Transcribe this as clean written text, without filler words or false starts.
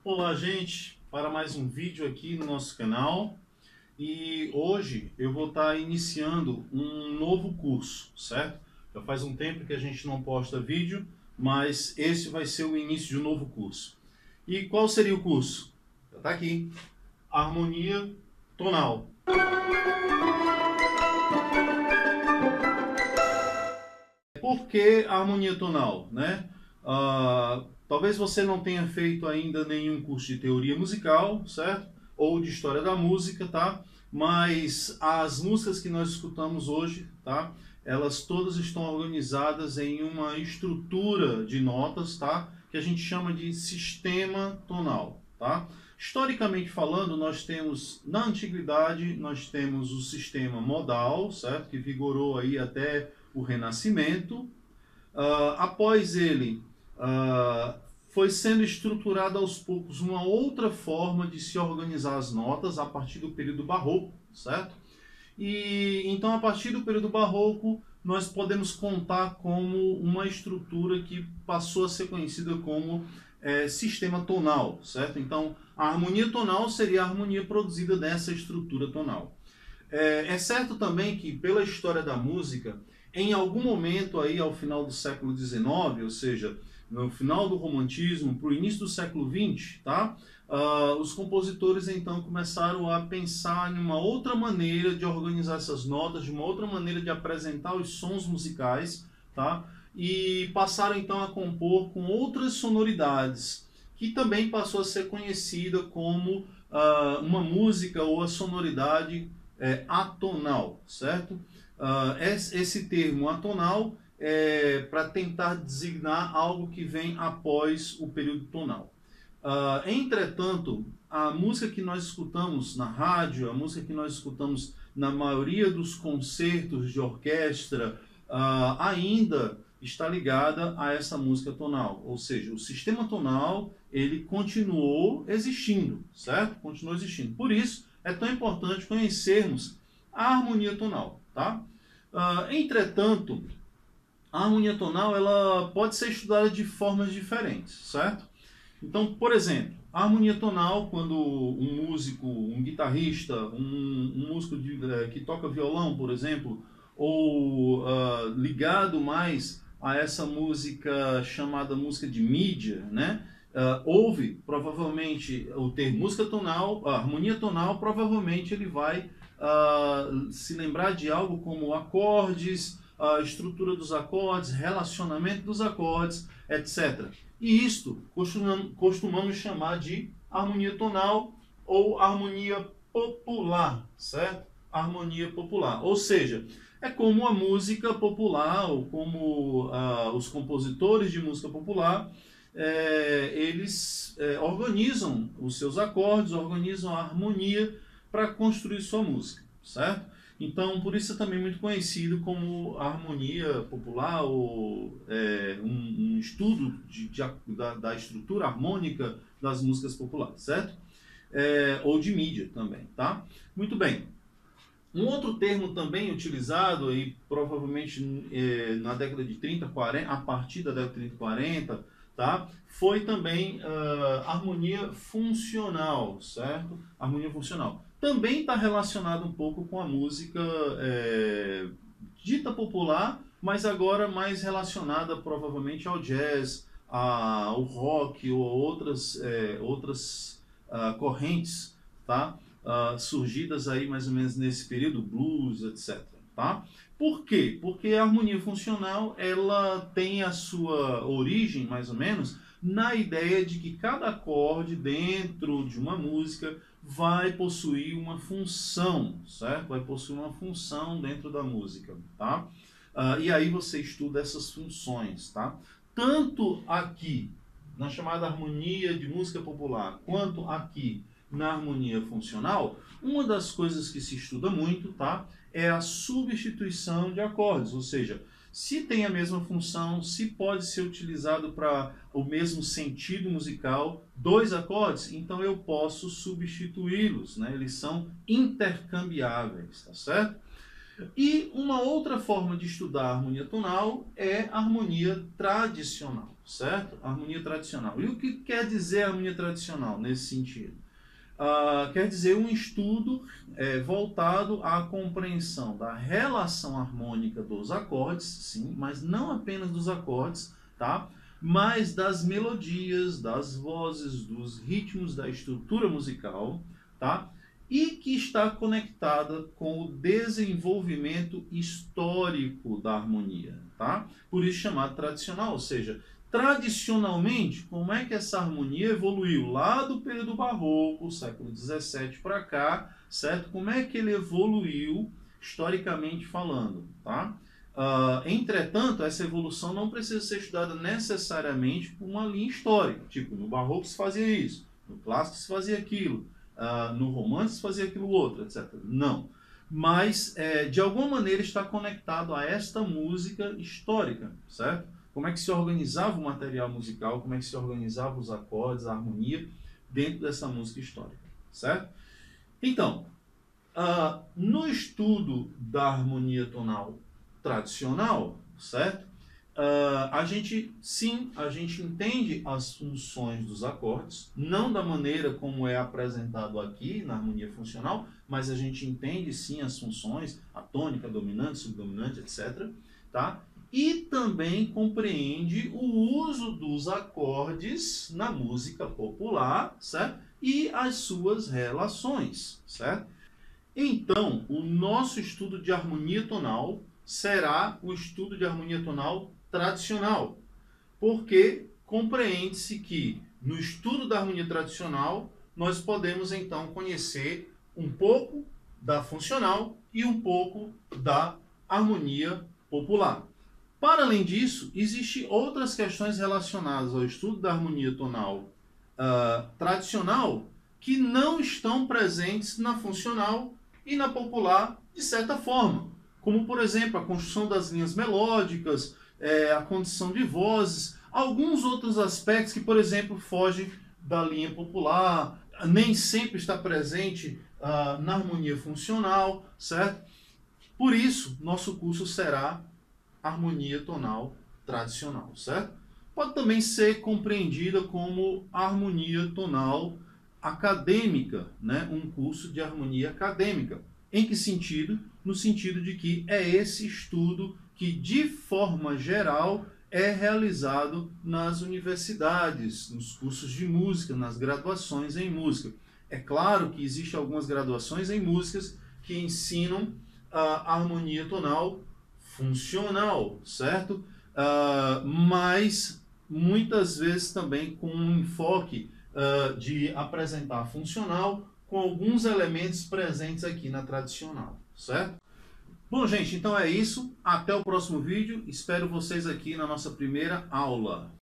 Olá, gente, para mais um vídeo aqui no nosso canal. E hoje eu vou estar iniciando um novo curso, certo? Já faz um tempo que a gente não posta vídeo, mas esse vai ser o início de um novo curso. E qual seria o curso? Está aqui, Harmonia Tonal. Por que a harmonia tonal, né? Talvez você não tenha feito ainda nenhum curso de teoria musical, certo? Ou de história da música, tá? Mas as músicas que nós escutamos hoje, tá? Elas todas estão organizadas em uma estrutura de notas, tá? Que a gente chama de sistema tonal, tá? Historicamente falando, nós temos, na antiguidade, nós temos o sistema modal, certo? Que vigorou aí até o Renascimento. Após ele, foi sendo estruturada aos poucos uma outra forma de se organizar as notas a partir do período barroco, certo? E então, a partir do período barroco, nós podemos contar como uma estrutura que passou a ser conhecida como sistema tonal, certo? Então, a harmonia tonal seria a harmonia produzida dessa estrutura tonal. É certo também que, pela história da música, em algum momento aí ao final do século XIX, ou seja, no final do romantismo, para o início do século XX, tá? Os compositores então começaram a pensar em uma outra maneira de organizar essas notas, de uma outra maneira de apresentar os sons musicais, tá? E passaram então a compor com outras sonoridades, que também passou a ser conhecida como uma música ou a sonoridade atonal, certo? Esse termo atonal é para tentar designar algo que vem após o período tonal. Entretanto, a música que nós escutamos na rádio, a música que nós escutamos na maioria dos concertos de orquestra, ainda está ligada a essa música tonal. Ou seja, o sistema tonal, ele continuou existindo, certo? Continuou existindo. Por isso, é tão importante conhecermos a harmonia tonal, tá? Entretanto, a harmonia tonal ela pode ser estudada de formas diferentes, certo? Então, por exemplo, a harmonia tonal, quando um músico, um guitarrista, um músico que toca violão, por exemplo, ou ligado mais a essa música chamada música de mídia, né? Ouve provavelmente o termo música tonal, a harmonia tonal, provavelmente ele vai se lembrar de algo como acordes, a estrutura dos acordes, relacionamento dos acordes, etc. E isto costumamos chamar de harmonia tonal ou harmonia popular, certo? Harmonia popular, ou seja, é como a música popular ou como os compositores de música popular eles organizam os seus acordes, organizam a harmonia para construir sua música, certo? Então, por isso é também muito conhecido como a harmonia popular, ou um estudo da estrutura harmônica das músicas populares, certo? Ou de mídia também, tá? Muito bem. Um outro termo também utilizado, aí, provavelmente na década de 30, 40, a partir da década de 30 e 40, tá? Foi também harmonia funcional, certo? Harmonia funcional. Também está relacionado um pouco com a música dita popular, mas agora mais relacionada provavelmente ao jazz, ao rock ou outras correntes, tá? Surgidas aí mais ou menos nesse período, blues, etc. Tá? Por quê? Porque a harmonia funcional ela tem a sua origem, mais ou menos, na ideia de que cada acorde dentro de uma música vai possuir uma função, certo? Vai possuir uma função dentro da música, tá? E aí você estuda essas funções, tá? Tanto aqui, na chamada harmonia de música popular, quanto aqui na harmonia funcional, uma das coisas que se estuda muito, tá, é a substituição de acordes, ou seja, se tem a mesma função, se pode ser utilizado para o mesmo sentido musical, dois acordes, então eu posso substituí-los, né? Eles são intercambiáveis, tá certo? E uma outra forma de estudar a harmonia tonal é a harmonia tradicional. certo? Harmonia tradicional. E o que quer dizer harmonia tradicional nesse sentido? Quer dizer um estudo voltado à compreensão da relação harmônica dos acordes, sim, mas não apenas dos acordes, tá? Mas das melodias, das vozes, dos ritmos, da estrutura musical, tá? E que está conectada com o desenvolvimento histórico da harmonia, tá? Por isso chamado tradicional, ou seja, tradicionalmente, como é que essa harmonia evoluiu lá do período barroco, século XVII para cá, certo? Como é que ele evoluiu historicamente falando, tá? Entretanto, essa evolução não precisa ser estudada necessariamente por uma linha histórica. Tipo, no barroco se fazia isso, no clássico se fazia aquilo, no romance se fazia aquilo outro, etc. Não. Mas, de alguma maneira, está conectado a esta música histórica, certo? Como é que se organizava o material musical, como é que se organizavam os acordes, a harmonia dentro dessa música histórica, certo? Então, no estudo da harmonia tonal tradicional, certo? A gente entende as funções dos acordes, não da maneira como é apresentado aqui na harmonia funcional, mas a gente entende sim as funções, a tônica, dominante, subdominante, etc. Tá? E também compreende o uso dos acordes na música popular, certo? E as suas relações, certo? Então, o nosso estudo de harmonia tonal será o estudo de harmonia tonal tradicional, porque compreende-se que no estudo da harmonia tradicional nós podemos então conhecer um pouco da funcional e um pouco da harmonia popular. Para além disso, existem outras questões relacionadas ao estudo da harmonia tonal tradicional que não estão presentes na funcional e na popular de certa forma, como por exemplo a construção das linhas melódicas, a condição de vozes, alguns outros aspectos que, por exemplo, fogem da linha popular, nem sempre está presente na harmonia funcional, certo? Por isso, nosso curso será harmonia tonal tradicional, certo? Pode também ser compreendida como harmonia tonal acadêmica, né? Um curso de harmonia acadêmica. Em que sentido? No sentido de que é esse estudo que, de forma geral, é realizado nas universidades, nos cursos de música, nas graduações em música. É claro que existem algumas graduações em músicas que ensinam a harmonia tonal funcional, certo? Mas muitas vezes também com um enfoque de apresentar funcional com alguns elementos presentes aqui na tradicional, certo? Bom, gente, então é isso. Até o próximo vídeo. Espero vocês aqui na nossa primeira aula.